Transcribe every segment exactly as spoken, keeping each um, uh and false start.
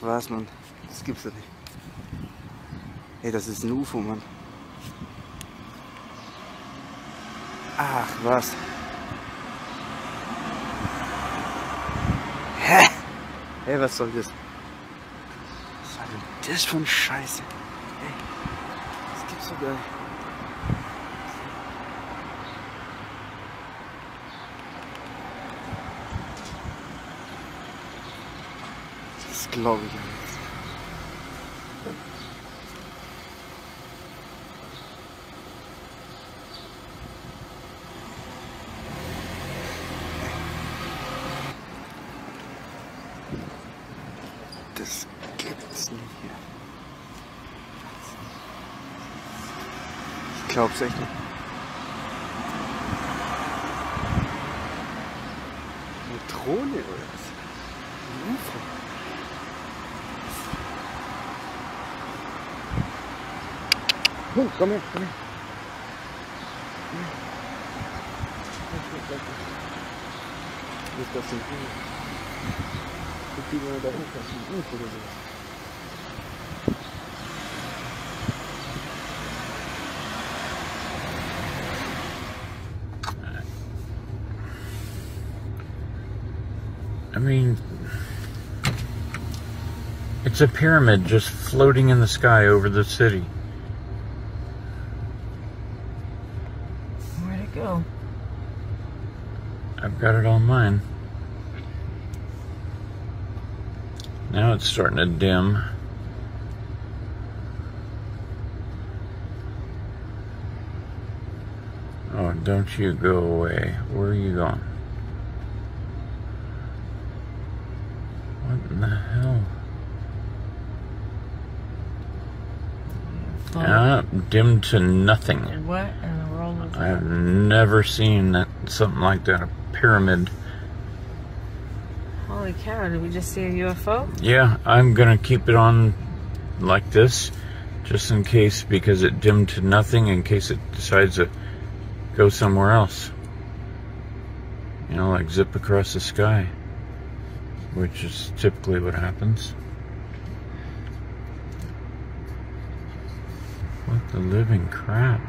was, Mann. Das gibt's doch nicht. Ey, das ist ein U F O, Mann. Ach, was. Hä? Ey, was soll das? Was war denn das für ein Scheiße? Ey, das gibt's doch gar nicht. Das glaube ich nicht. Das gibt's nicht hier. Ich glaub's echt nicht. Eine Drohne oder was? Ein U F O. Oh, komm her, komm her. Nicht, dass du die mal da hochlassen. Ein U F O oder so. I mean, it's a pyramid just floating in the sky over the city. Where'd it go? I've got it on mine. Now it's starting to dim. Oh, don't you go away. Where are you going? What in the hell? Oh. Ah, dimmed to nothing. What in the world was that? I've never seen that, something like that, a pyramid. Holy cow, did we just see a U F O? Yeah, I'm gonna keep it on like this, just in case, because it dimmed to nothing, in case it decides to go somewhere else. You know, like zip across the sky, which is typically what happens. What the living crap?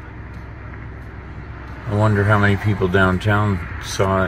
I wonder how many people downtown saw it.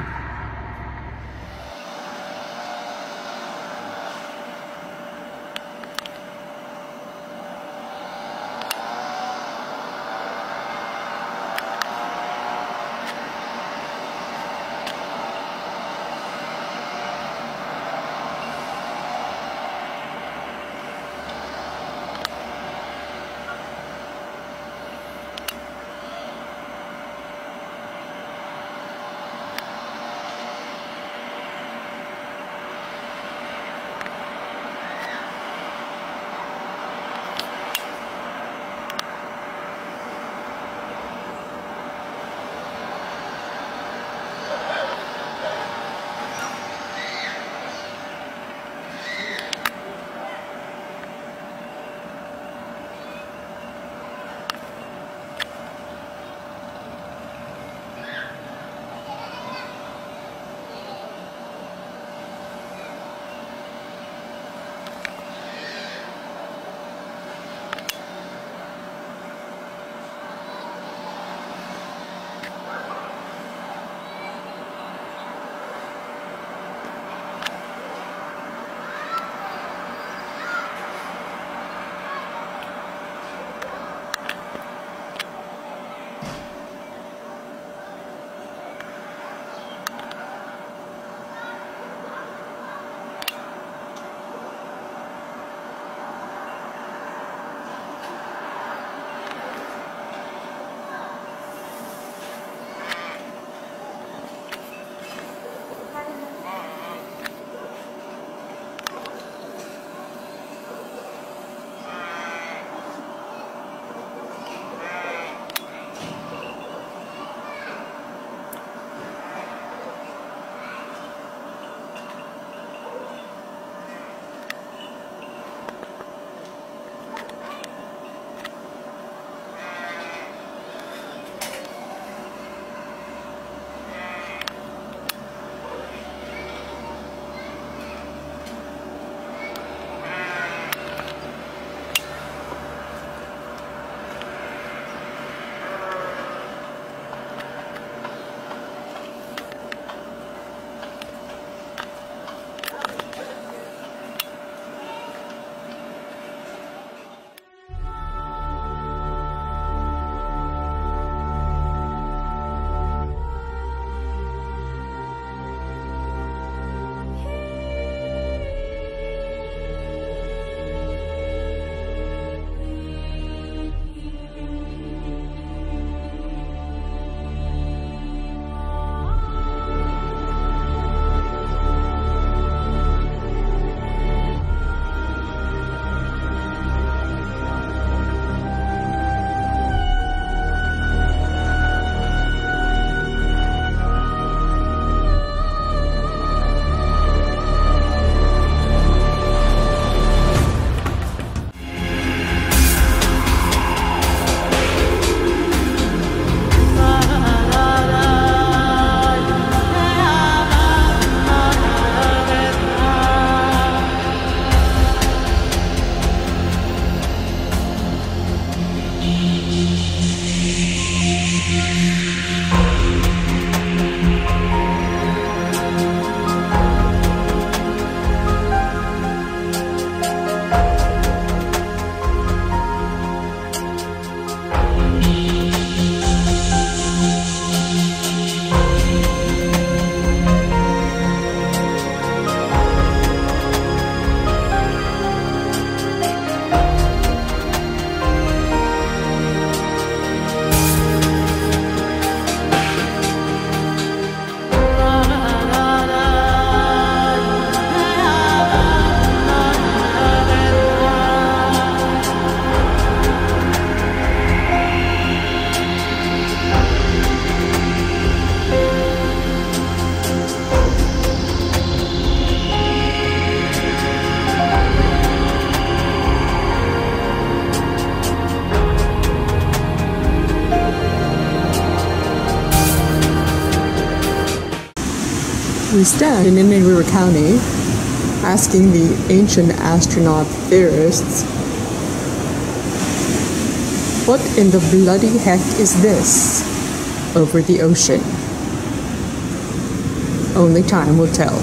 stand in Indian River County asking the ancient astronaut theorists, what in the bloody heck is this over the ocean? Only time will tell.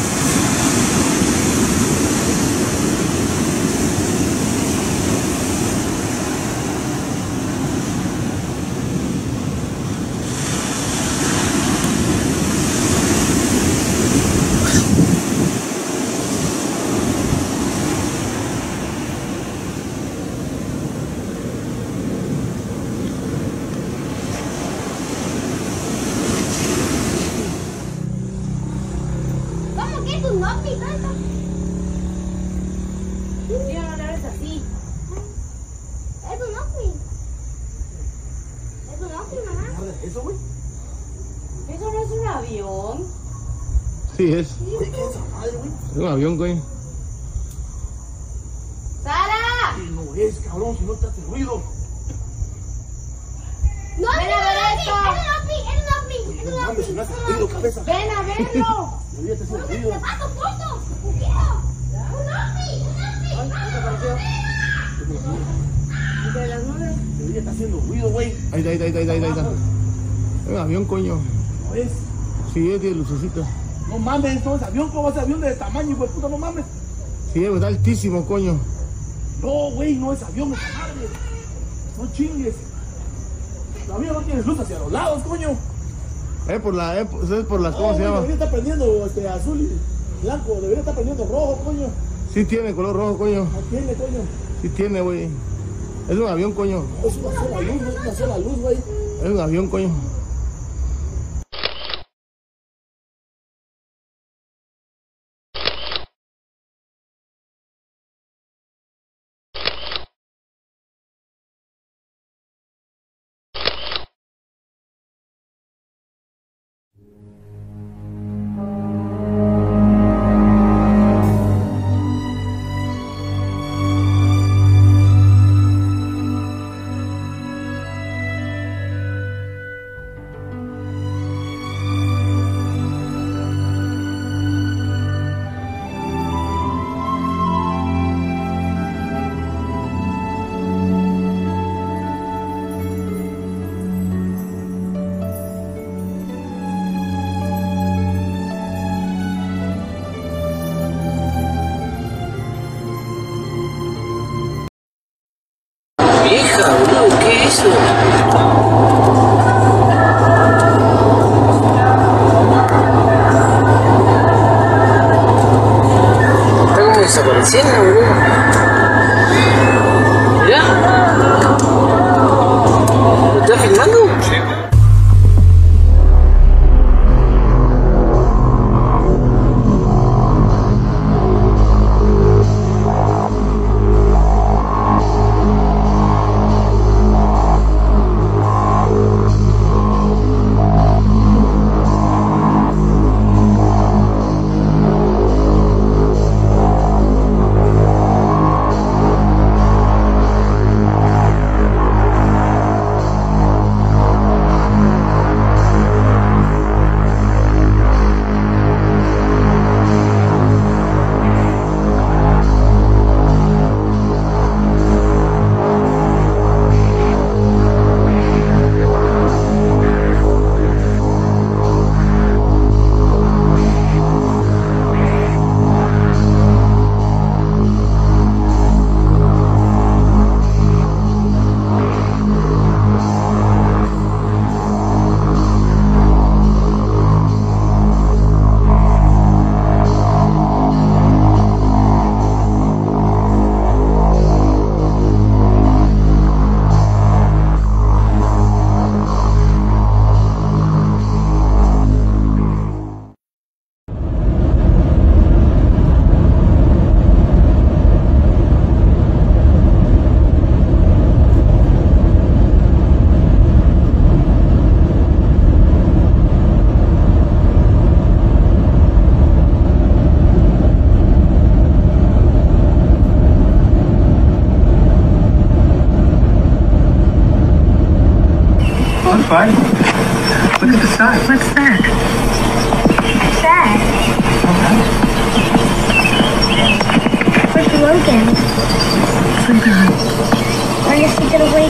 ¿Eso, güey? Eso no es un avión. Sí, es. Oye, ¿qué es esa madre, güey? Es un avión, güey. ¡Sara! ¿Qué no es, cabrón? Si no te hace ruido. ¡No! ¡Ven a ver esto! No mames, si no hace ruido, cabeza. ¡Ven a verlo! Debería te hace ruido. De las nueve. Debería estar haciendo ruido, güey. Ahí está, ahí está, ahí está, ahí está. Es un avión, coño. ¿No es? Sí, es de lucecita. No mames, no es avión. ¿Cómo va a ser avión de tamaño, güey? Puta, no mames. Sí, está altísimo, coño. No, güey, no es avión, esa madre. No chingues. El avión no tiene luz hacia los lados, coño. Es por la, es por, es por las, No, ¿cómo se güey, llama? debería estar prendiendo este, azul y blanco. Debería estar prendiendo rojo, coño. Sí tiene color rojo, coño. No tiene, coño. Sí tiene, güey. Es un avión, coño. Es una sola luz, no es una sola luz, güey. Es un avión, coño. Vieja, boludo, ¿qué es eso? Está como desapareciendo, boludo. Mirá. ¿Lo estás filmando?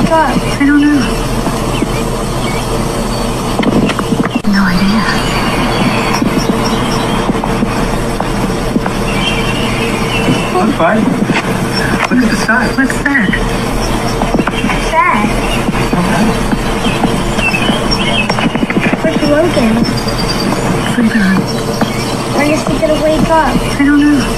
wake up? I don't know. No idea. I'm fine. Look at the side. What's that? Dad. Where's Logan? Sleeping on. When is he gonna wake up? I don't know.